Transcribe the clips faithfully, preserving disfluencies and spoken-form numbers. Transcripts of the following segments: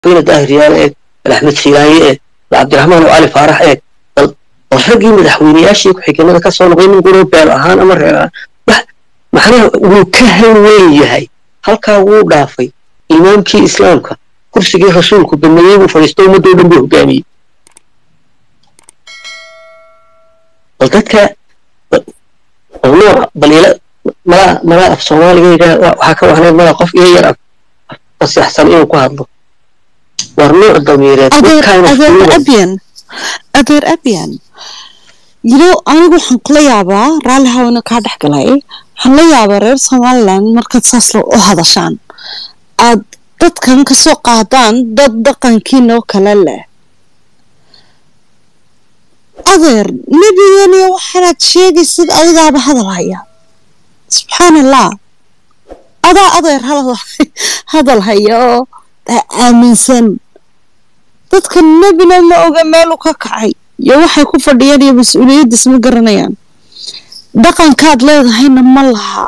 بين داهر ريال إيه الأحمد سيلاي إيه عبد الرحمن وعلي فارح إيه والحقي مدحويني أشيك حكينا ذاك صار بين نقولوا بين أهان أمر معناه وكهن وياهي هل كاو دافي إمامك إسلامك كرسي رسولك بالنبي وفريستو مدو دنبه قامي قلتك والله بل ما ما في الصومال وحكوا عن ما قف يرى بس يحسن إيه وكهذا ورنوع الضميرات أدير أبين أدير أبين يلو أنا وحن قليابا رالها ونك هذا حكلاي حنليابا رير صومالان مركز ساسلو وهذا شان أد dadkan ka soo qaadaan dad dhaqankiina oo kale leh adeer nabigani waxaad sheegaysid adigaaba hadal haya subxaanallah adaa adeer hadal haya oo aaminsan dadkan nabina ma oga meel uu ka kacay iyo waxay ku fadhiyaan iyo mas'uuliyadiis ma garanayaan dhaqankaad leedahayna ma laha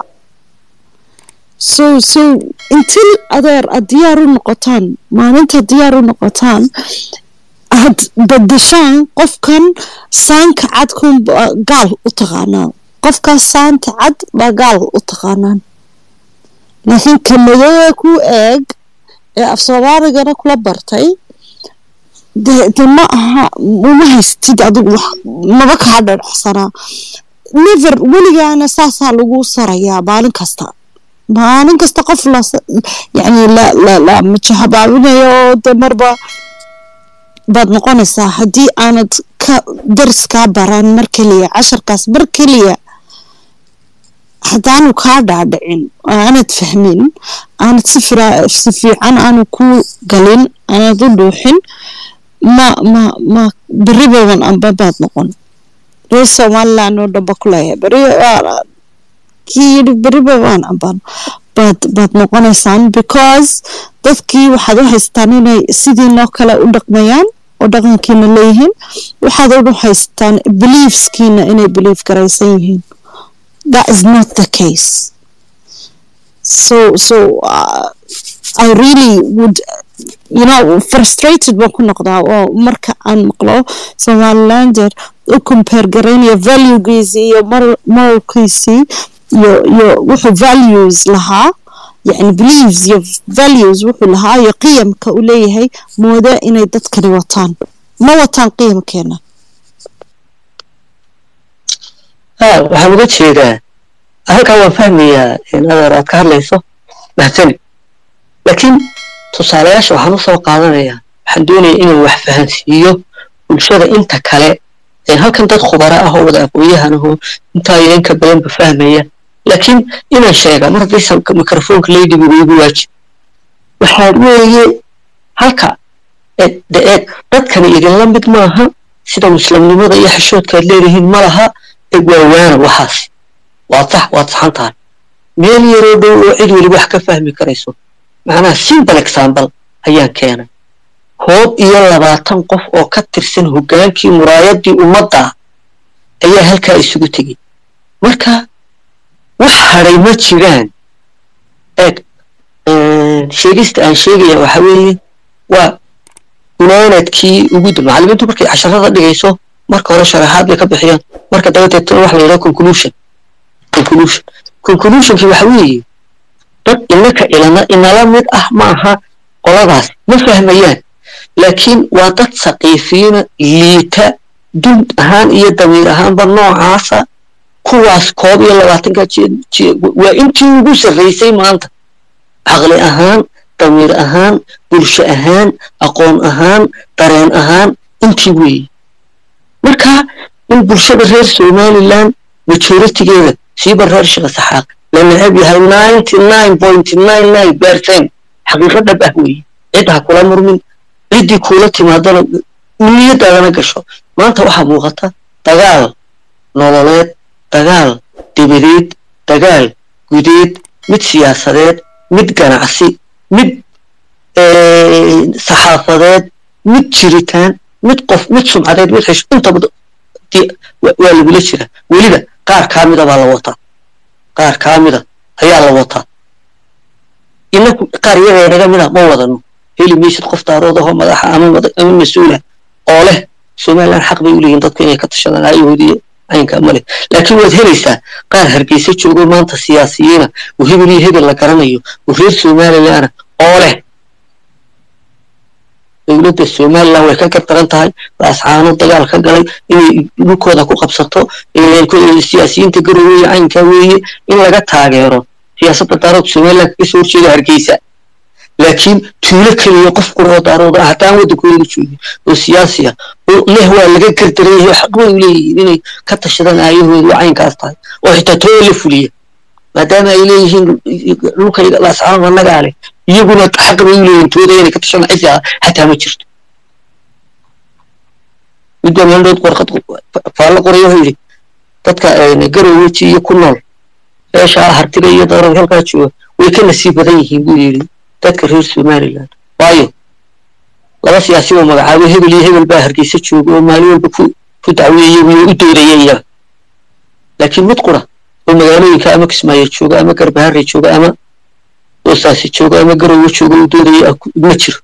so so until adeer diyaar u noqotaan maalinta diyaar u noqotaan had badashaan qofkan saanka cad kun gaal u taqaanaa qofka saanta cad ba gaal u taqaanaan laakiin kamada ku eeg ee af Soomaaliga kula bartay de ma aha uma haystid adigu maba ka hadhacsanaa never weligaana saasaa lagu sarayaa maalin kasta maalin kasta qof la yani la la la majahabaabinayo damarba baad noqonaysaa haddii aanad ka darska baran mar kaliya casharkaas mar kaliya haddaanu kaa dhaadhicin aanad fahmin aanad si fiican aanu ku galin aanad u dhuuxin ma ma ma beribadan amba baad noqon reer Somaliland oo dhaba ku leeyahay beri kii beribadan amba baad baad noqonaysaan because dadkii waxaad u haystaan inay sidii noo kale u dhaqmayaan oo dhaqankiina leeyihiin waxaad u haystaan beliefskiina inay belief garaysan yihiin that is not the case so so uh, I really would you know frustrated baan ku noqdaa oo marka aan maqlo Somalilander u compare garaynaya values iyo moralkiisi iyo iyo wuxuu values lahaa يعني beliefs iyo values wuxuu lahaa iyo qiyamka uu leeyahay mooda inay dadkani wataan ma wataan qiyamkeena ها waxaan uga jeedaa halka waan fahmayaa in aad ka hadlayso mahadsanid laakiin tusaalayaasha waxaan u soo qaadanayaa waxaan doonayaa inaan wax fahansiiyo bulshada inta kale ee halkan dad khubara ah oo wada aqoonyahan ah inta ay inka badan ba fahmaya laakiin inaan sheega mar haddii sanka mikrofoonka leeydigu ugu waajib waxaa weeye halka ee dadkan idin la mid maaha sida muslimnimada iyo xishoodka leeyihiin ma laha egwaana waxaas waa sax waa saxantaa meel yaro dhow oo cid wali wax ka fahmi karayso macnaha simple example ayaan keenay koob iyo labaatan qof oo ka tirsan hogaankii muraayadii ummadda ayaa halkaa isugu tegay marka wax haray ma jiraan eeg sheegista aan sheegaya waxa weeye waa unaanadkii ugu dambeeyay macallimiintu markay casharada dhigayso marka hore sharaxaad bay ka bixiyaan marka dabadeed wax la yiraahdo conclusion conclusion conclusion ki waxa weeye dad inaka ilana inala mid ah maaha qoladaas ma fahmayaan laakiin waa dad saqiifiina liita dun ahaan iyo damiir ahaan ba noocaasa kuwaas koob iyo labaatan ka waa intii ugu sareysay maanta aqli ahaan damiir ahaan bulsho ahaan aqoon ahaan dareen ahaan intii weeye marka in bulshada reer Somaliland majority-geeda siiba reer Sheekh Saxaaq la nacab yahay ninety-nine point nine nine percent xaqiiqada bah weeye cid ha kula murmin cidii kula timaadana niyadana gasho maanta waxa muuqata dagaal nololeed dagaal dibadeed dagaal gudeed mid siyaasadeed mid ganacsi mid ee saxaafadeed mid jiritaan mid qof mid sumcadeed mid xish inta waa lagu la jira waliba qaar kaamida baa la wataa qaar kaamida ayaa la wataa inaku qaar yaga naga mida ma wadano heli maysid qof daaroodahoo madaxa ama ama mas-uula oo leh somaliland xaq bay u leeyihin dadku inay ka tashadaan ayahoodii caynkaa ma leh laakiin waad helaysaa qaar hargeysa joogo maanta siyaasiyiina oo hebel iyo hebel la garanayo oo reer somalilandna oo leh dowladda somaliland way ka gardaran tahay laascaano dagaal ka galay inay dhulkooda ku qabsato siyaasiyiinta garoweeye caynkaa weeye in laga taageero siyaasadda daarood somaliland kaga soo horjeeda hargeysa laakiin tuulo keliya qof quroo daarood ah hataan waddankooda joogin oo siyaasi ah oo leh waa laga gardaran yahay xaq way u leeyihiin inay ka tashadaan aayahooda waa caynkaas tahay oo xitaa too la fuliya maadaama ay leeyihiin dhulkayga laascaano annagaa leh iyaguna xaq bay u leeyihiin tooda inay ka tashadaan cisi ah xataa ma jirto midba meeldhood warqad faallo qoraya wuxuu yidhi dadka garoweji iyo ku nool meesha hartiga iyo daarood halkaa jooga way ka nasiib badan yihiin buu yidhi dadka reer somaliland waayo laba siyaasi oo magacaabo hebel iyo hebel baa hargeysa jooga oo maalin walba ku ku dacweeyey wuu u doodayay iyaga laakiin mid qura oo magaalooyinka ama kismaayo jooga ama garbaharre jooga ama doosaasi jooga ama garowe jooga u doodayay ma jiro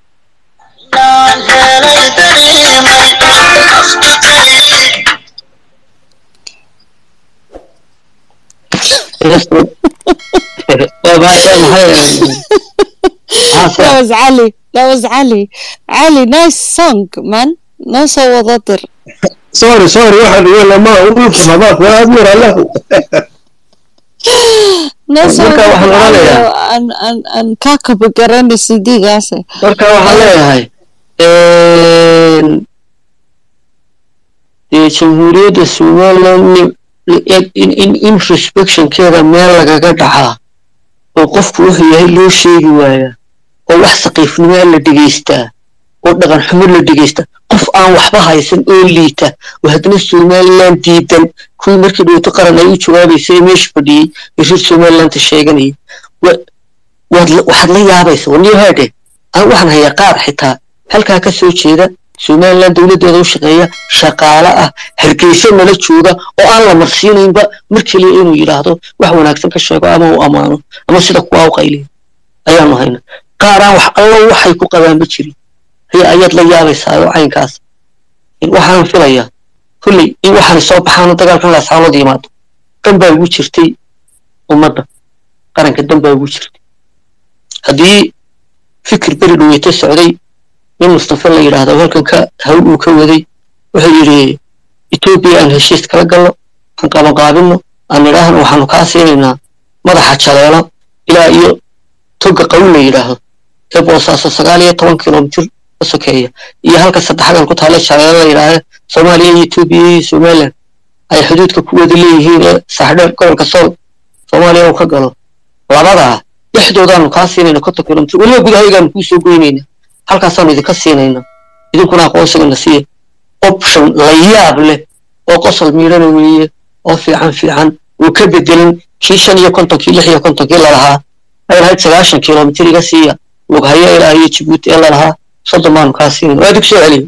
That was Ali. That was Ali. Ali, nice song, man. No so wadadir. Sorry, sorry. واحد يقول ما أقول ما بقى ولا أدمر له. No so wadadir. An an an kaka بقرن السيدي قاسي. بركة وحلاها هاي. جمهورية السومال in in introspection كذا ما لقى قدحها وقف وهي لو شيء وياه وواحد سقيف نمال لدقيسته ودغن حمل لدقيسته قف آن وحبها يسن أوليته وهدنا السومال لان ديدا كل مركب يتقرن أي شوابي يسي مش بدي يصير سومال لان تشيغني وواحد لي يابيس وني هذا أو واحد هي قار حتى هل كاكا سوى كذا somaliland dowladeeda u shaqeeya shaqaale ah hargeysa nala jooga oo aan la marsiinaynba markii la inuu yiraahdo wax wanaagsan ka sheego ama uu amaano ama sida kuwa u qayliyo ayaanu hayna qaaraan wax alla waxay ku qabaan ma jirin hay ayad la yaabaysaa oo caynkaas in waxaan filayaa kulli in waxaan soo baxaan dagaalkan la saalo diimaado kan baa ugu jirtay ummadda qaranka dan baa ugu jirtay hadii fikir bari dhuweeyta socday من مصطفى اللي يراهد أول كان كهول وكودي وحيري إثيوبيا أن هالشيء كلا قالوا عن قام قابلنا أن يراهن وحنو كاسيرنا ماذا حتشلنا إلى أيو توقع قولنا يراهد تبغى أساس سقالية طبعا كيلومتر بسكية يهالك السد حاجة كنت على شلنا يراهد سوماليا إثيوبيا سوماليا أي حدود كقوة اللي هي سحدر كون كسول سوماليا وكقالوا لبعضها يحدود أن كاسيرنا كنت كيلومتر ولا بده هيجان كوسو قيمين halkaasaan idinka siinayna idinkuna aqoonsigana siiya option la yaab leh oo qosol miirana weeye oo fiican fiican uu ka bedelin kii shan iyo kontonkii lix iyo kontonkii lalahaa ay lahayd sagaashan kilomitir iga siiya lughaya ilaa iyo jibuuti ee lalahaa soddon baanu kaa siinayna waa idinku soo celiyo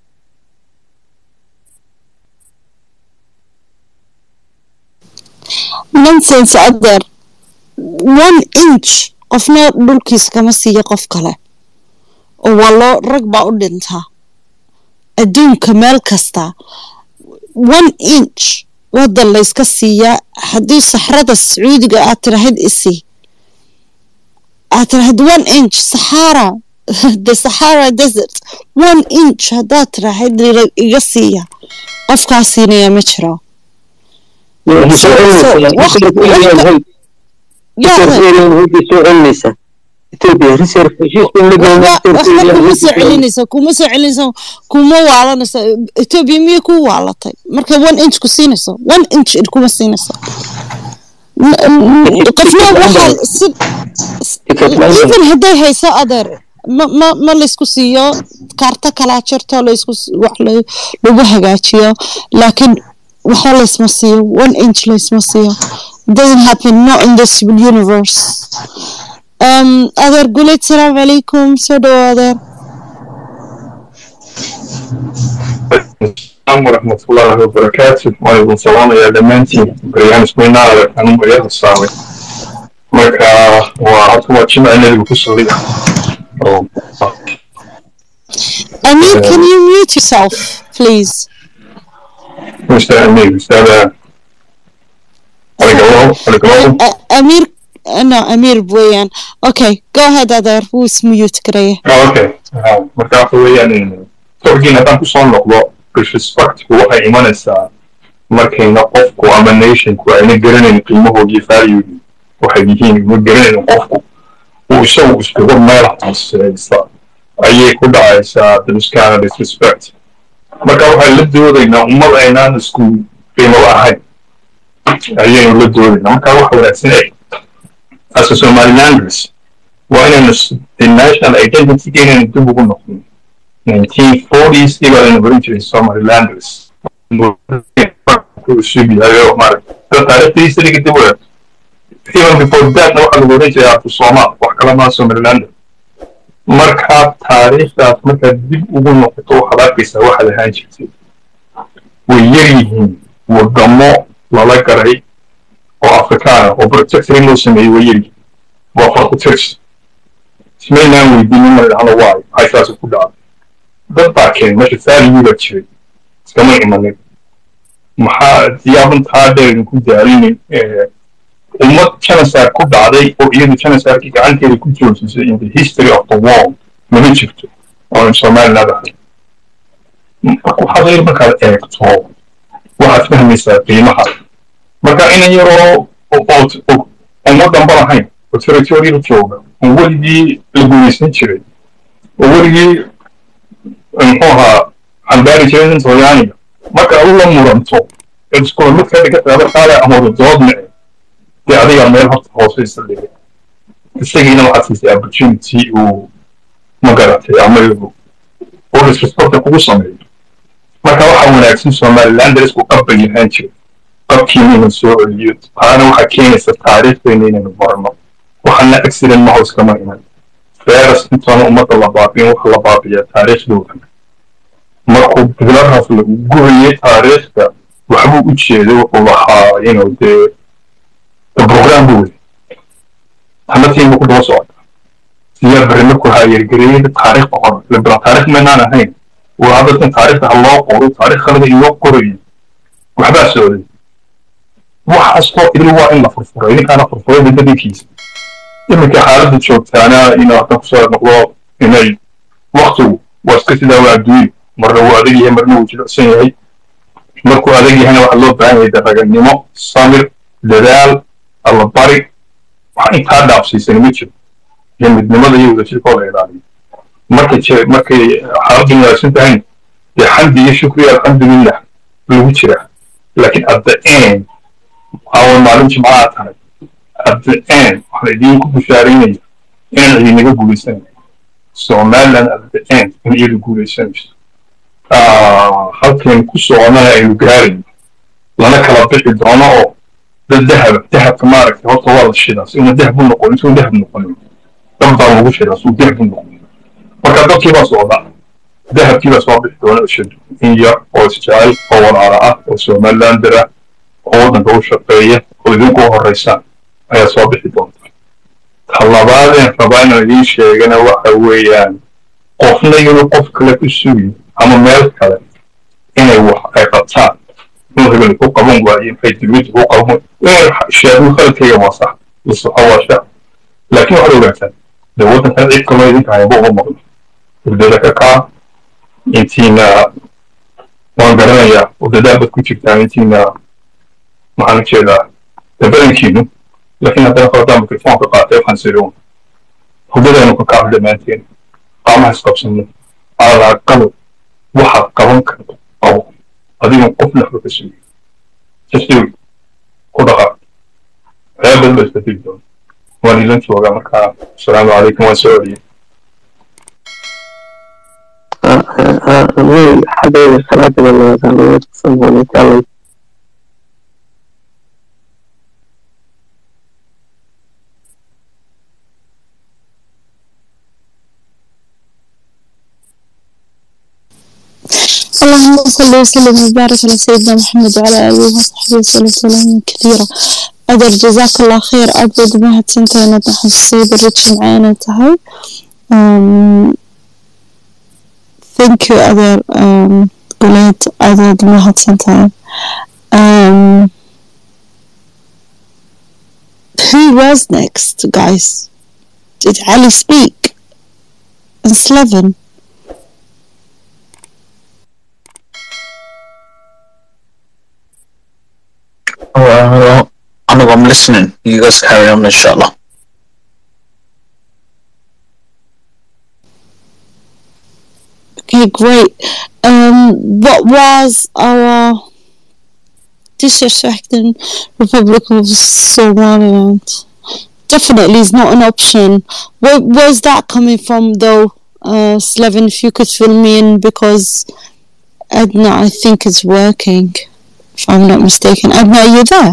nonsense adeer one inch qofna dhulkiisa kama siiyo qof kale والله رقبة أودنتها أدون كمال كستا one inch وهذا اللي يسكسية حدو صحراء السعودية أترهد إسي أترهد one inch صحارى the Sahara desert one inch هذا أترهد يقسية أفكاسيني يا مشرا يا إثيوبيا ريسيرف شيء waxba kuma soo celinayso kuma soo celinayso kuma waalanayso Ethiopia miya ku waalatay marka one inch ku siinayso one inch kuma siinayso qofna waxa even haday hayso adeer ma ma ma la isku siiyo kaarta kala jirto la isku wax lagu hagaajiyo laakiin waxa la isma siiyo one inch la isma siiyo doesn't happen not in this universe. Um, other good salam alaikum, so do other. Assalamu warahmatullahi wabarakatuh. Wa alaikum salam ya damanti. Brian Smina anu mariya sawi. Marka wa hatu wa chima ina ku soo Amir, can you mute yourself, please? Mister Amir, Mister Amir, no, Amir Boyan. Okay, go ahead, other. Who's mute Grey? Oh, okay. Marka weeyaan torgina haddaan kusoo noqdo disrespect waxay imanaysaa markayna qofku ama nationku ayna garanayn qiimahoodii valuegi waxay yihiin ma garanayn qofku uu isagu iskugu meel hooseysa ayay ku dhacaysaa daliskaana disrespect marka waxay la doodaynaa ummad aynaan isku qiimo ahayn ayaynu la doodaynaa marka waxa wanaagsan as a Somalilanders waa inaynu the national identity inaynu dib ugu noqon nineteen forties iba aynu barin jiray Somalilanders even before that waxa lagu oran jiray after Soomaal wax kala ma Somaliland marka taariikhdaas marka dib ugu noqoto waxaad arkaysaa waxa la ahaan jirtay way yaryihiin wadamo lala garay oo Afrikaan oo protectorate loo sameeyay way yaryihiin waa farqu tirs ismaynaan weydiinin marna waa ay taas ku dhacday dad baa keen meesha saaliga jiray iskama imanin maxaa diyaaban taadeen ku daalin ee ummad genocide ku dhacday oo iyadu genocide gacanteeda ku joojisay in the history of the world ma jirto oo Soomaaliland ah waxaa weeye markaad eegto waxaad fahmaysaa qiimaha marka in yaroo oo ummadan balahayn oo territorial jooga oo weligii la gumaysan jiray oo weligii muxuu ahaa cambaari jiray Soomaaliya marka uu la muranto isku mid ka dhigata qaada ama doodne dee adiga meel horta hooseysa dhigay isagina waxaad siisay opportunity uu magaratay ama uu oo disrespect kugu sameeyo marka waxa wanaagsan Somaliland isku qabay yahaan jiray qabkiina soo celiyo taana waxa keenaysa taariikhdeena inaynu barno waxana accident ma hoos kama iman feeras intaan ummadda la baabiin waxa la baabiyaa taariikhdooda markuu biladaas lagu guriyay taariikhda waxbuu u jeeday wuxuu lahaa inuu dee program buu hamatiin ku daba socda siyaa barnaamij ku hayay gareeyay taariikh qoran la bara taariikh manaan ahayn oo hadda taariikhda loo qoro taariikh kale iyo qoray waxba soo waxaas oo idil waa in la furfuro in kana furfuro dadkiisa iminka xaaladda joogtaana inuu ka soo noqdo inay waqtigu waska sida waa adduun marna waa adag yahay marna uu jilicsan yahay markuu adag yahayna waxa loo baahan yahay daraganimo samir dadaal alla bari waxa intaa dhaafsiisan ma jiro midnimada iyo wadajirka la ilaaliyo markay markay xaaladdu wanaagsan tahay dee xamdi iyo shukri alxamdulillah lagu jira laakiin at the end awal maalin jimcaha tahay at the end waxay idinku bushaaraynaya inaan idinaga guulaysan Somaliland at the end in iyadu guulaysanayso halkan ku soconaya aynu gaarin lana kala bixi doono oo dad dahab dahabka maaragtay horta waa la shidaas inuu dahab u noqon intuu dahab noqon dad baa lagu shidaas uu dahab u noqon marka dadkii baa socda dahabkii baa soo bixi doona shid in yar oo isjecel oo walaala ah oo Somaliland dara oo waddanka u shaqeeya oo idinku horeysa ayaa soo bixi doonta talabaadeen rabaan idin sheegana waxa weeyaan qofna inuu qof kale ku sugi ama meel kale inay wax ay qabtaan inuu hebel ku qaban waayo ay dibid ku qaban sheegu khalkayga waa sax isxawaasha laakiin waxa ogaataan dawladda kan cid kale idin tahay buu maqlo dawladda ka ka intiina waan garanayaa wadada ku jirtaan intiina maxaan jeedaa dabalankiinu laakiin haddana qodaan mikrofoonka qaatay waxaan siroon hudadaanu ka kacay dhammaanteen qaamaha isqabsanno ala qalab waxaad qaban karto qabo adiga qof la xubka sugi sistiw ku dhaqa ceebad la isbedel doon waan ilan joogaa markaa asalaamu calaykum waan soo celiyay حبيبي صلاة الله عليه وسلم اللهم صل وسلم وبارك على سيدنا محمد وعلى آله وصحبه وسلم سلاما كثيرا أدر جزاك الله خير أبد ما هتسنتين نحن السيد الرجل معانا تهي Thank you other um قلت other mahad santahay. Um who was next, guys? Did Ali speak? And Slevin? Well, I'm, I'm listening. You guys carry on, inshallah. Okay, great. Um, what was our disrespecting Republic of Somaliland? Definitely is not an option. Where, where's that coming from, though, uh, Slevin? If you could fill me in, because Edna, I think it's working. If I'm not mistaken, Edna, are you there?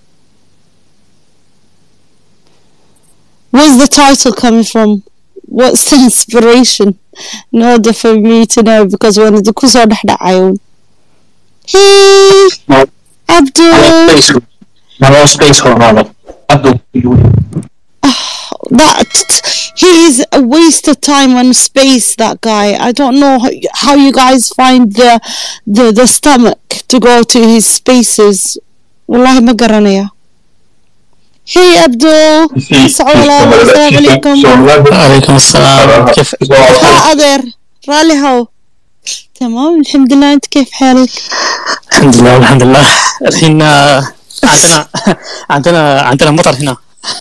Where's the title coming from? What's the inspiration? In order for me to know, because when the kusoo dhexdhacayo. Hey, No, Abdul. space. No space going on. Abdul. That he is a waste of time on space. That guy. I don't know how, how you guys find the the the stomach to go to his spaces. Wallahi ma garanaya. Hey Abdul. You see, Assalamu alaikum. عليكم السلام كيف ها أدر رالي هاو تمام الحمد لله. أنت كيف حالك؟ الحمد لله الحمد لله. الحين آه، عندنا عندنا عندنا مطر هنا.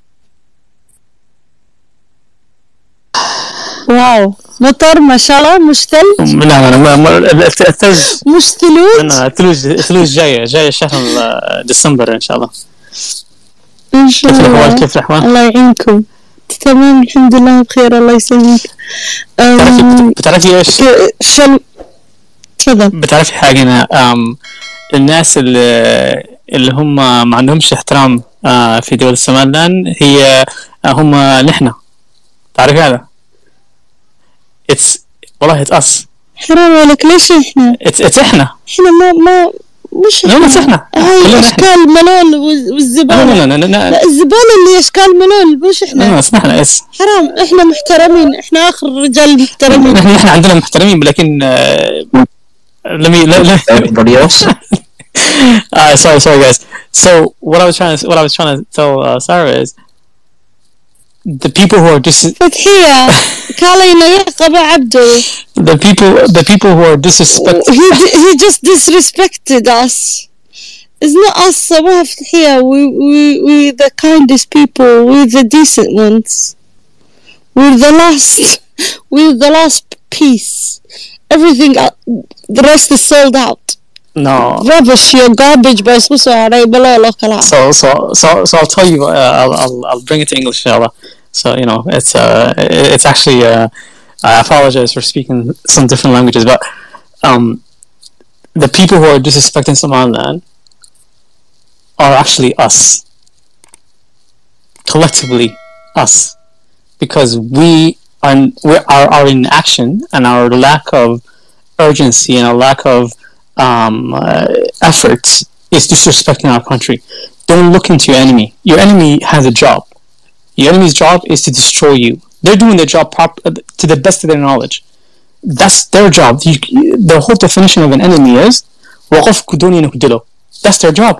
واو مطر ما شاء الله. مش ثلج؟ لا لا ما- ما- الثلج مش ثلوج؟ أنا الثلوج الثلوج جاية جاية شهر آه، ديسمبر إن شاء الله. إن شاء كيف الأحوال الله. كيف الأحوال؟ الله يعينكم. تمام الحمد لله بخير الله يسلمك. بتعرفي أم، بتعرفي إيش؟ ك- شل تفضل. بتعرفي حاجة أنا أم الناس اللي اللي هم ما عندهمش احترام آه، في دول السومالان هي آه، هم نحن. تعرفي هذا؟ it's والله it's us حرام عليك. ليش إحنا؟ it's it's إحنا إحنا ما ما مش لا بس إحنا هاي كلنا إحنا. أشكال ملول وال- لا والزبالة. لا لا لا لا لا الزبالة اللي أشكال ملول مش إحنا. لا اسمح لنا اس حرام. إحنا محترمين. إحنا آخر رجال محترمين. نحن نحن عندنا محترمين لكن آه، let me let, let, Everybody else. uh, sorry sorry guys so what I was trying to what I was trying to tell uh, Sarah is the people who are dis فتحية كالينا يقبع عبده. the people the people who are disrespect he he just disrespected us. It's not us صباح فتحية. we we we the kindest people. We're the decent ones. We're the last. We're the last piece. Everything uh, the rest is sold out. no Rubbish. You're garbage. بس بس علي بلا لا كلام. so so so so I'll tell you uh, I'll, I'll I'll bring it to English inshallah. So you know it's uh it's actually uh I apologize for speaking some different languages but um the people who are disrespecting Somaliland are actually us collectively us because we are we our our inaction and our lack of urgency and our lack of um uh, efforts is disrespecting our country. Don't look into your enemy. Your enemy has a job. Your enemy's job is to destroy you. They're doing their job prop- to the best of their knowledge. That's their job. You, the whole definition of an enemy is وقف دوني نقدله. That's their job.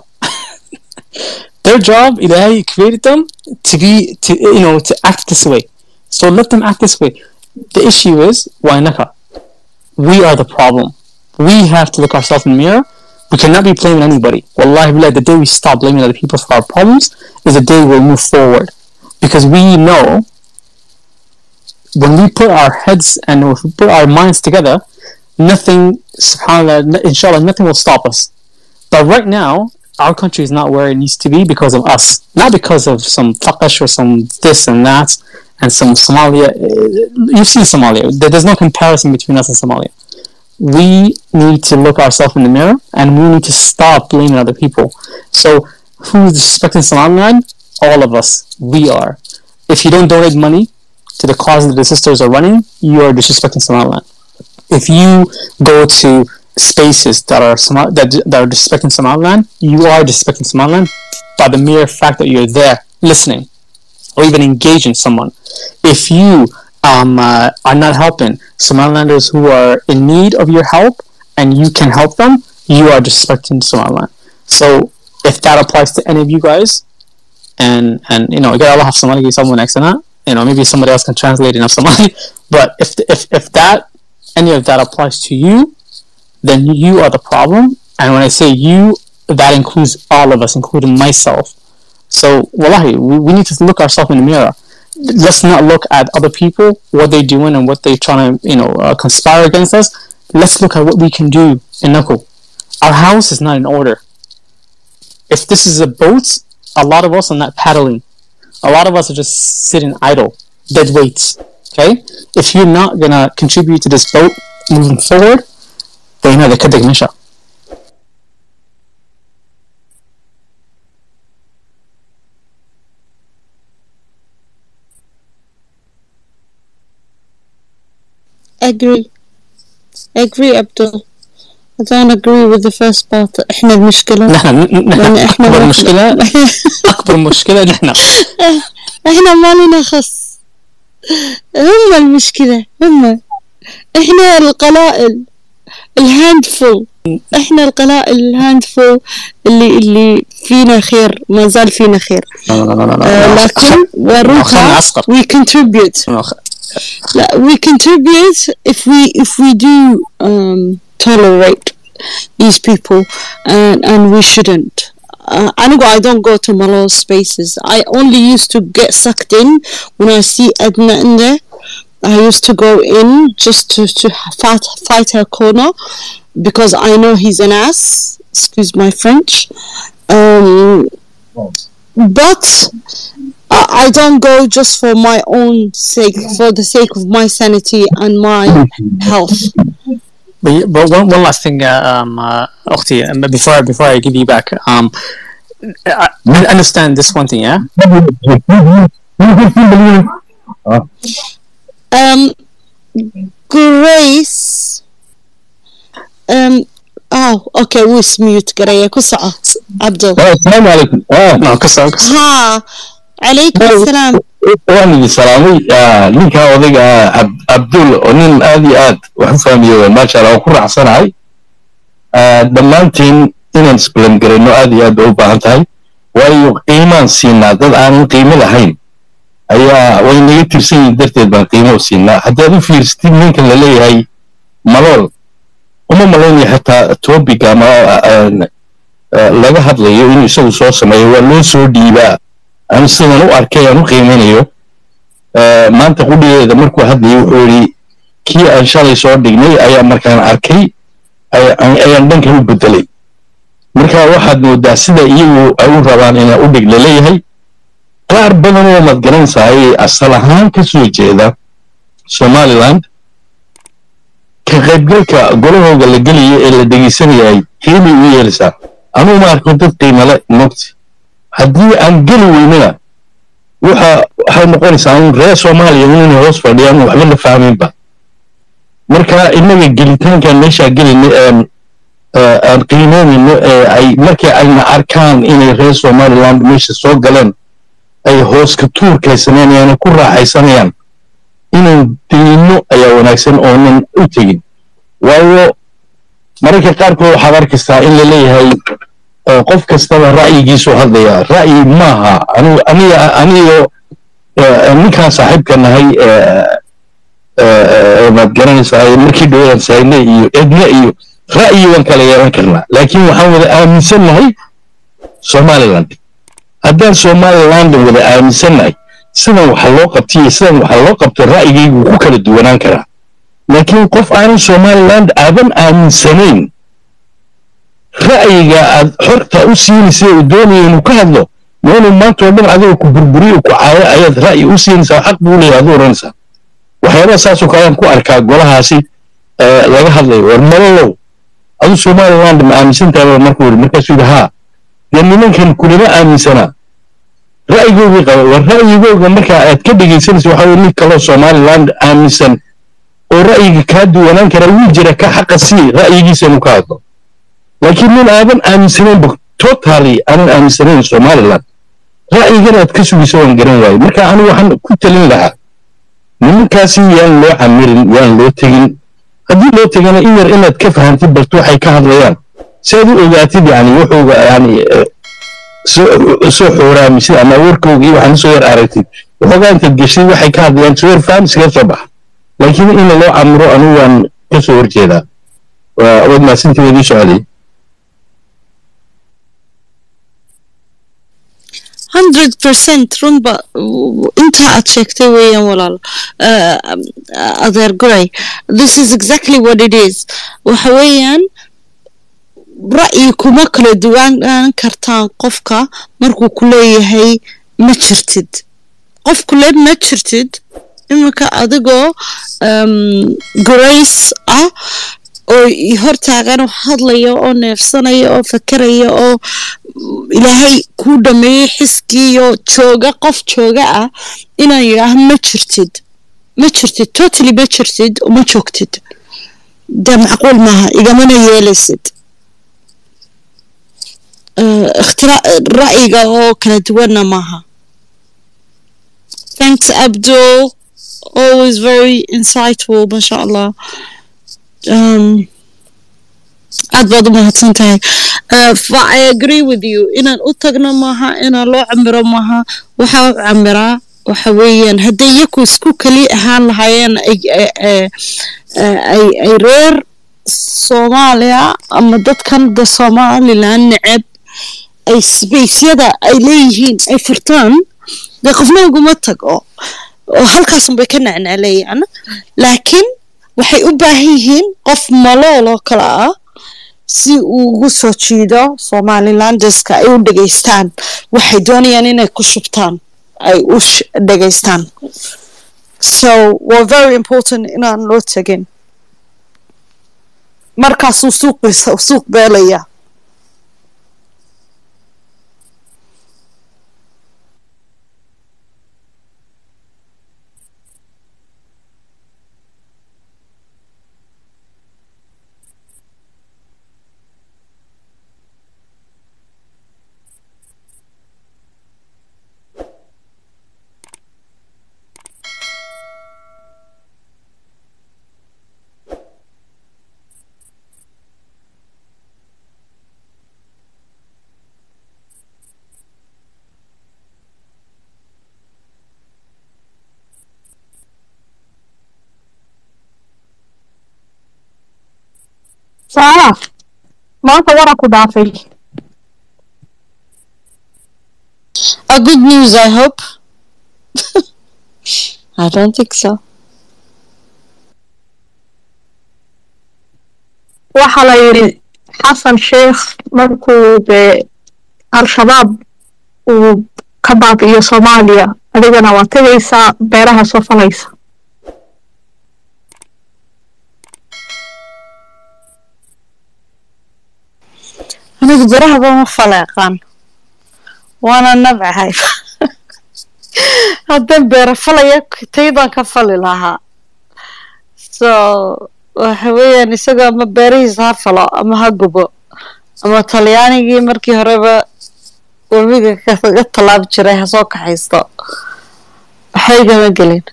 Their job, Ilahi created them to be, to you know, to act this way. So let them act this way. The issue is why naka. We are the problem. We have to look ourselves in the mirror. We cannot be blaming anybody. Wallahi billah, the day we stop blaming other people for our problems is the day we'll move forward. Because we know when we put our heads and if we put our minds together, nothing, subhanAllah, inshallah, nothing will stop us. But right now, our country is not where it needs to be because of us. Not because of some faqash or some this and that and some Somalia. You've seen Somalia. There's no comparison between us and Somalia. We need to look ourselves in the mirror and we need to stop blaming other people. So who is disrespecting Somaliland? All of us. We are. If you don't donate money to the cause that the sisters are running, you are disrespecting Somaliland. If you go to spaces that are Somal- that, that are disrespecting Somaliland, you are disrespecting Somaliland by the mere fact that you're there listening or even engaging someone. If you um, uh, are not helping Somalilanders who are in need of your help, and you can help them, you are disrespecting Somaliland. So if that applies to any of you guys, and and you know, Allah have Somali someone next to that, you know, maybe somebody else can translate enough Somali. But if if if that any of that applies to you, then you are the problem. And when I say you, that includes all of us, including myself. So, wallahi, we, we need to look ourselves in the mirror. Let's not look at other people, what they're doing and what they're trying to, you know, uh, conspire against us. Let's look at what we can do in Nako. Our house is not in order. If this is a boat, a lot of us are not paddling. A lot of us are just sitting idle, dead weights. Okay? If you're not going to contribute to this boat moving forward, then you know, they could take Misha. Agree. Agree, Abdul. I don't agree with the first part. إحنا المشكلة. نحن نحن أكبر مشكلة. أكبر مشكلة نحن. إحنا ما لنا خص. هم المشكلة. هم. إحنا القلائل. الهاندفول. إحنا القلائل الهاندفول اللي اللي فينا خير، ما زال فينا خير. لكن وروها we contribute. We contribute if we if we do um, tolerate these people, and and we shouldn't. Uh, I don't go to Malaw's spaces. I only used to get sucked in when I see Edna in there. I used to go in just to to fight fight her corner because I know he's an ass. Excuse my French. Um, but I don't go just for my own sake, for the sake of my sanity and my health. But, but one, one last thing, uh, um, uh, Ukhti, before before I give you back, um, I, I understand this one thing, yeah. Um, Grace. Um. Oh, okay. Who's mute? Grace. Kusa'a. Abdul. Assalamu alaikum. No, kusa'a. Ha. عليكم السلام. وأنا سلامي ليك هذا عبد ونين هذه آد وحفظهم يوم ما شاء الله وكل عصر هاي دمانتين إن سبلم قرنو هذه آد وبعضها ويو قيمة سينا ضد عن قيمة لهين أيها وين يترسين درت بان قيمة سينا حتى هذا في ستين من كل اللي هاي ملول وما ملوني حتى توبيك ما لقى هذا يوم يسوي صوص ما يولون سوديبا أنا سيدنا نو أركي أنا قيمينيو ما أنت قولي إذا مركو هذا يقولي كي إن شاء الله يصير دقني أيام مركان أركي أيام بنك هو بدلي مركا واحد نودا سيدا إيو أو ربان إنا أودق للي هاي قار بدنو مدقرن ساي الصلاحان كسوي جيدا سومالي لاند كغيبقلك قولوه قال لقلي إلا دقيساني هاي كيمي ويرسا أنا ما أركو تدقيمة لا نوكتي haddii aan geli weynana waxa waxay noqonaysaa in reer Soomaaliya inay hoos fadhiyaan waxba la fahminba marka inaga gelitaanka meesha gelin aan aan qiimeeyno ay markii ayna arkaan inay reer Soomaaliland meesha soo galeen ay hoos ka tuurkay sameeyaan ku raaxaysanayaan inay diino ayaa wanaagsan oo nin u tagin waayo marka qaarkood waxa arkaysaa in la leeyahay qof kastaba ra'yigiisu hadlaya ra'yi maaha aniga aniga aniga ninka saaxiibka nahay ee ma garanaysaa markii dhawaan saynay iyo edna iyo ra'yi waan kala yeelan karnaa laakiin waxaan wada aaminsanahay Somaliland haddaan Somaliland wada aaminsanahay sidan waxa loo qabtay sidan waxa loo qabtay ra'yigaygu ku kala duwanaan karaa laakiin qof aan Somaliland aadan aaminsanayn ra'yiga aad xorta u siinaysa oo doonaya inuu ka hadlo inuu maanta oo dhan adiga ku burburiyo ku caayo ayaad ra'yi u siinaysaa xaq buu leeyahay dooranaysaa waxyaaba saas oo kale aan ku arkaa golahaasi laga hadlayo war malalow adu Somaliland ma aaminsantahay markuu markaasuu yahaa dee nimankan kulama aaminsana ra'yigooda qaba war ra'yigooda marka aad ka dhageysanayso waxa weeye nin kale Somaliland aaminsan oo ra'yiga ka duwanaan kara wuu jira ka xaq si ra'yigiisa inuu ka hadlo لكن من أبن أمسنين بق totally أنا أمسنين سومالي رأيي جرت كسو بيسوون جرين واي مركا أنا وحن كنت لين لها nimankaasi yaan loo camirin yaan loo tegin haddii loo tegana in yar inaad ka fahantid baltu waxay ka hadlayaan si aad u ogaatid yani wuxuuga yani soo xooraamisid ama warkooga iyo waxaan soo yar aragtid waxoogaa intaad geshid waxay ka hadlayaan soo yar faham iskaga soo baxa laakiin in loo camiro anigu waan ka soo horjeedaa waad mahadsantii wadii socday hundred percent runba inta aad sheegtay weeyaan walaal adeer guray this is exactly what it is waxa weeyaan ra'yi kuma kala duwanaan kartaan qofka markuu ku leeyahay ma jirtid qof kule ma jirtid iminka adigoo grace ah oo hortaagan wax hadlaya oo neefsanaya oo fakaraya oo ilaahay ku dhameeyay xiskiyo jooga qof jooga ah inaan yiraahdo ma jirtid ma jirtid totally ma jirtid uma joogtid da macquul maaha igamana yeelaysid اختراع رأيك أو كانت وانا معها. Thanks Abdul, always very insightful ما شاء الله. Um, عاد بعض ما هتصنتهي. Uh, I agree with you. إن أتقنا معها إن الله عمره معها وحا عمره وحويا هدي يكو سكو كلي أهان لهايان أي أي أي أي رير Soomaaliya ama dadkan da Somaliland necab ay space-yada ay leeyihiin ay furtaan da qofna uguma tago oo halkaas un bay ka nacnaalayaan laakiin waxay u baahan yihiin qof malool oo kala ah si uu ugu soo jiido Somalilandeska ay u dhageystaan waxay doonayaan inay ku shubtaan ay u dhageystaan so we're very important inaan loo tagin markaasuu suuq suuq beelaya Sarah, maanta waran ku dhaafay. A good news, I hope. I don't think so. Waxa la yiri Xasan Sheikh markuu be al-shabaab uu ka baabiyo Soomaaliya adigana waa tagaysaa beeraha soo falaysa. أنا بصراحة ما فلاقان وأنا نبعها هذا بير فلايك تيضا كفل لها so وحويا نسقى ما بيريز هفلا أما هجبو أما طلياني جي مركي هربا وبيجا كثقت طلاب جريها صوك حيستا حيجا مقلين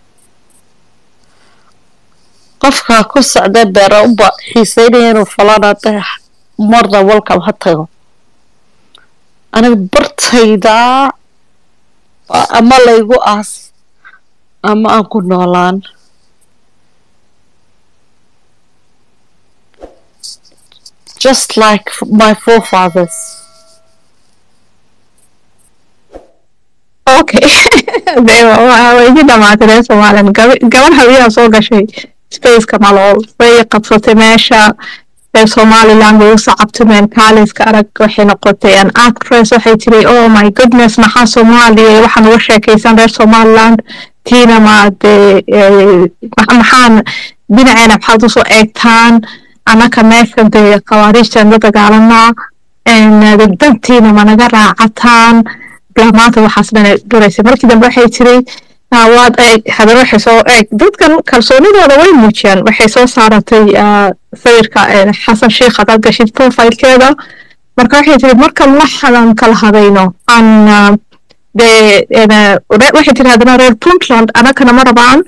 قفكا كوس عدا بير أبا حيسينين وفلانا تح مرة welcome هاتيغو أنا برتيدا أما لايغو أس أما أكون نولان just like my forefathers. Okay. They were جدا ما ترى سوالن قبل حبيبها صوغ شيء space كمالول وهي قصة ماشى Somaliland way u sacabtumeen kaaliska arag waxay noqotay an actress waxay tiri oh my goodness maxaa Soomaaliya waxaan uga sheekaysan reer Somaliland tiina ma de maxaan dhinaceena maxaad u soo eegtaan anaka meeshan de qawaariijtan la dagaalanaa en dantiina ma naga raacataan maanta waxaas dhan duraysay markii dambe waxay tiri waad eeg hadana waxay soo eeg dadkan kalsoonidooda way muujiyaan waxay soo saaratay sawirka Xasan Sheikh hadaad gashid profile-keeda marka waxay tiri marka la xalan kala hadayno aan de waxay tiri hadana reer Puntland anakana ma rabaan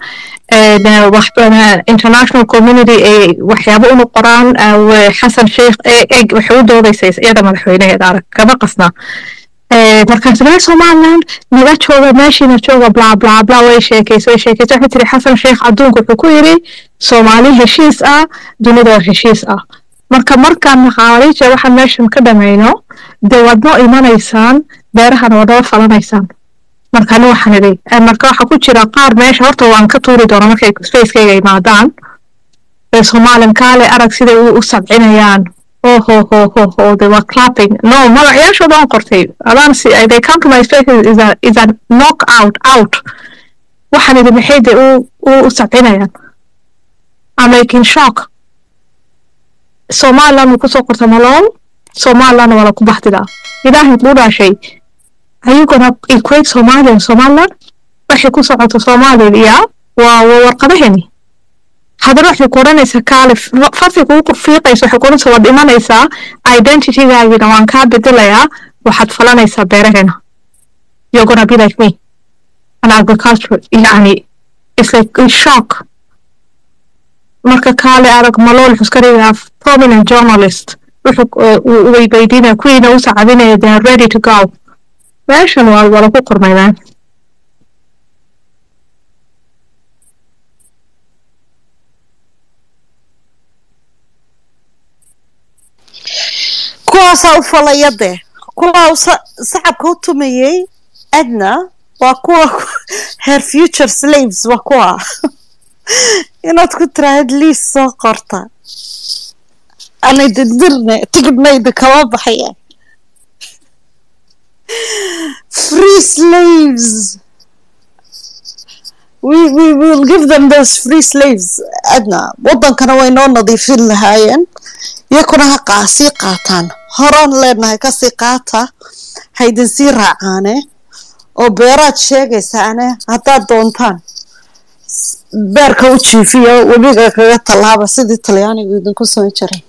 waxbana international community ay waxyaabo u qoraan xasan sheekh eeg waxay u doodaysay iyada madaxweynaheeda arag kama qasna markaas reer somaliland naga jooga meeshiina jooga bla bla bla way sheekayso way sheekayso waxay tiri xasan sheekh adduunku wuxuu ku yiri soomaali heshiis ah dunida heshiis ah marka markaan maqaaliisha waxaan meeshan ka dhamayno dee waad noo imanaysaan beerahana waad noo falanaysaan marka anu waxaan idhi marka waxa ku jira qaar meesha horta waan ka tuuri doona markay spacekayga imaadaan ee somaliland kaale arag siday u sabcinayaan oh ho ho ho ho they were clapping no magacayaashooda aan qortay adaan si they come to my space is a is a knock out out waxaan idhi maxay de u u sabcinayaan I'm like in shock somaliland ku soo qorta malool somaliland wala ku baxdida ilaahay buu dhaashay are you gonna equate Somalia and Somaliland waxay ku socoto Soomaaliya waa warqadahani hadda waxay qoranaysaa kaalif farti ku fiiqayso waxay qoranaysaa wad imanaysaa identity-gaaga waan ka bedelayaa waxaad falanaysaa beerahena you're gonna be like me an agriculture yani it's like a shock marka kaale arag malool xuskariga prominent journalist wuxuu way weydiinaya kuwiina u sacabinaya they are ready to go meeshan waa wala ku qormaydaan kuwaasaa u falaya dee kuwaa sacabka u tumayey adna waa kuwa her future slaves waa kuwa inaad ku tiraahad liis soo qorta anay dirdirne tigidhnayda kama baxaya free slaves we we will give them those free slaves adna wadankana way noo nadiifin lahaayeen yakuna ha qaasi qaataan horaan leenahay ka sii qaata haydin sii raacaane oo beeraad sheegaysaane haddaad doontaan beerka u jiifiyo webiga kaga tallaaba sidii talyaanigu idinku samayn jiray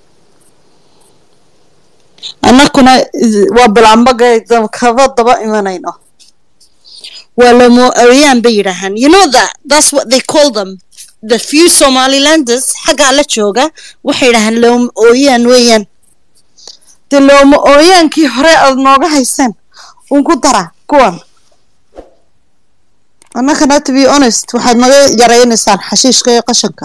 annakuna waa bilaambagayda kaba daba imanayno waa lamo awiyaan bay yidhaahaan you know that that's what they call them the few Somalilanders xaggaa la jooga waxay yidhaahaan looma ooyaan weeyaan dee looma ooyaankii hore aad nooga haysaan uun ku dara kuwan annakana to be honest waxaad naga yaraynaysaan xashiishka iyo qashanka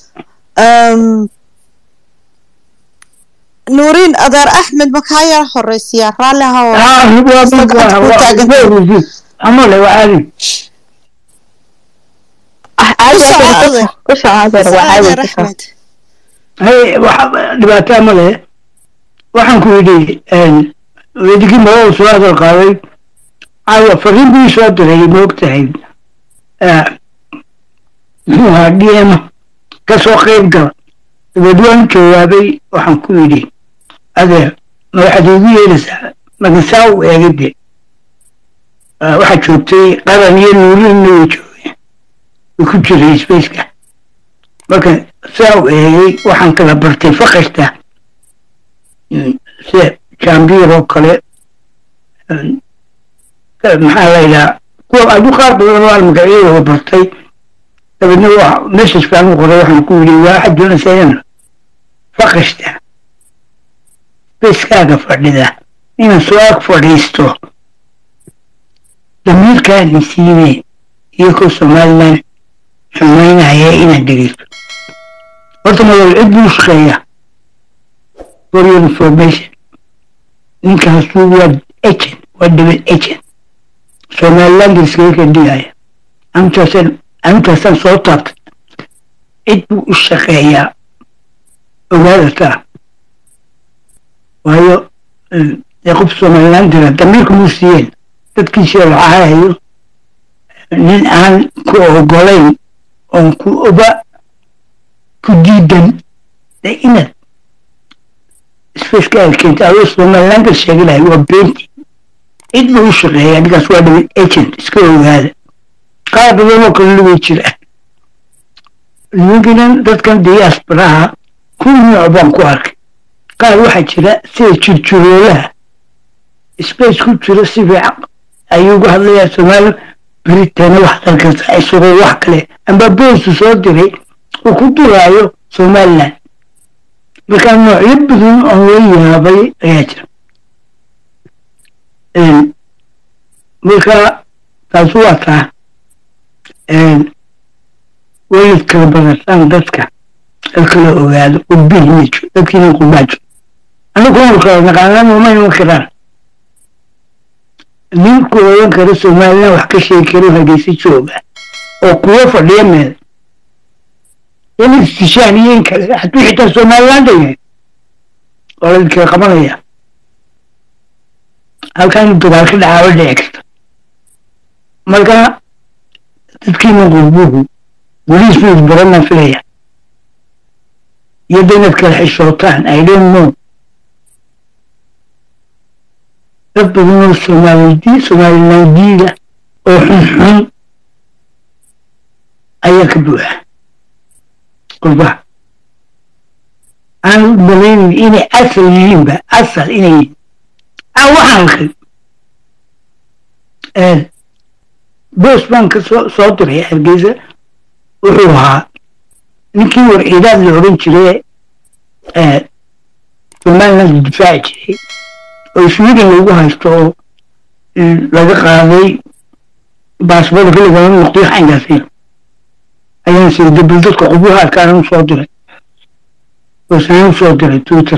nuuriin adeer axmed makaa yara horeysiyaa raalli ahaa amole waa caadi hay waxa dhibaato ma leh waxaan ku yidhi wedigii madaxda soo hadal qaaday caawa fariin bii soo diray ma ogtahay muxuu ahaa d m ka soo qayb gala dabeed waan jawaabay waxaan ku yidhi adeer ma waxaad iigu yeelaysaa magasaa u eegade waxaa joogtay qaran iyo nuurinna way joogeen way ku jiray spaceka marka saa u eegay waxaan kala bartay faqashta sida jambiir oo kale maxaa la yidhaha kuwa adu qaar badan oo aan magacyadooda bartay dabeedna waa message baan u qoray waxaan ku yidhi waa waxaad doonaysaa inaan faqashta spacekaaga fadhida inaan soo ag fadhiisto damiirkaan isiine iyagoo somaliland xumaynaya inaad dhegeysto horta madal cid buu shaqeeya for your information ninkaasu waa agent waa double agent somaliland iskaga kadhigaya antaasaan antaasaan soo taabtay cid buu u shaqeeyaa ogaadataa waayo dee qof somaliland dira damiirka muu siiyeen dadkiisii lacahayo nin aan ku ogolayn oon ku oba ku diidan dee inaad spaceka aad keenta adoo somalilandka sheegi lahay waa beenti cid buu u shaqeeya ninkaas waa double agent iska ogaada qaar badan oo kale lugay jira nimankinan dadkan diasporaha ku nooc baan ku arkay qaar waxaa jira sida jirjiroolaha space ku jira si fiican ayuu uga hadlayaa somaliland بريتانا واحدة كسا إسوغو وحكلي أما بوس صدري وكدرايو سومالا بكان نوع يبدون أوليها بي أياتر بكا تاسواتا ويذكر بغسان دسكا الكل أولاد وبيه ميشو لكن يقول باجو أنا كون الكل نقانا وما يمكران ninku oran karo Soomaaliland wax ka sheegi karo hageysi jooga oo kuwa fadhiya meel in istishaaniyin kale haddii xitaa Soomaaliland yahay oo la kala qabanaya halkan dagaal ka dhaca wada eegta marka dadkii muqbuhu waliis mid barana filaya yadana kala xishootaan I don't know ربنا الصومالي صومالي أو حن أيك بوح قربا أنا بلين إني أصل يجيبه أصل إني أو حنك آه بس بانك صوت ريح الجيزة وحوها نكيور إداد العرنش ليه آه صومالي الدفاع شيء ويسويدن لوgu haysto laga qaaday baasboor kaliya oo waqti xangaasay ayaan soo dibal dadka qubuha kaan soo diray oo saan soo diray Twitter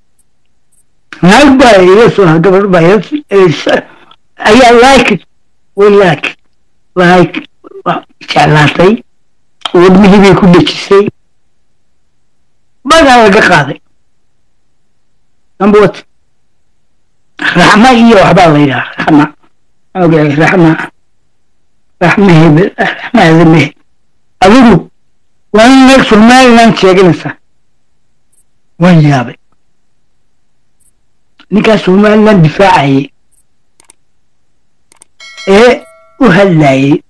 nalba iyo soo gabar bayad ayaa like we like like jalaatay wadmihii bay ku dhajisay baga laga qaaday ambot رحمة هي وحبا الله يلا رحمة أوكي رحمة رحمة هي رحمة هذه أقول وأنا نفس المال لان تشاكنسا وين يابي نكاس المال لان دفاعي إيه وهلاي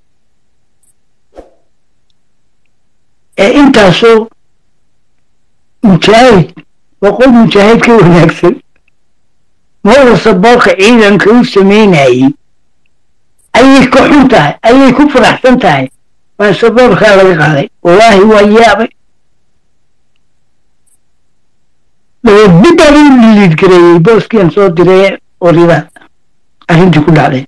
إيه أنت سو مجاهد وقول مجاهد كيف نكسر ما هو صباغ عيدا كل سمين هاي أي كحنتها أي كفر أحسنتها ما صباغ خالق علي والله هو إيابي لو بدأ اللي يذكره بوس كان صوت دري وريبا أهنتي كل عليه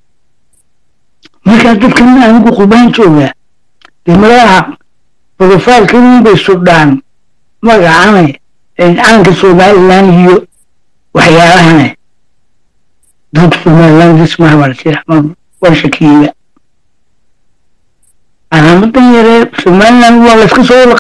ما كانت كنا نقول قبان شوية لمراها بروفايل كنا بالسودان ما قاعمة إن أنك سودان لان هيو وحياها ضد Somaliland اسمها ورسي رحمة ورشكية أنا مدن يرى Somaliland والله اسكسور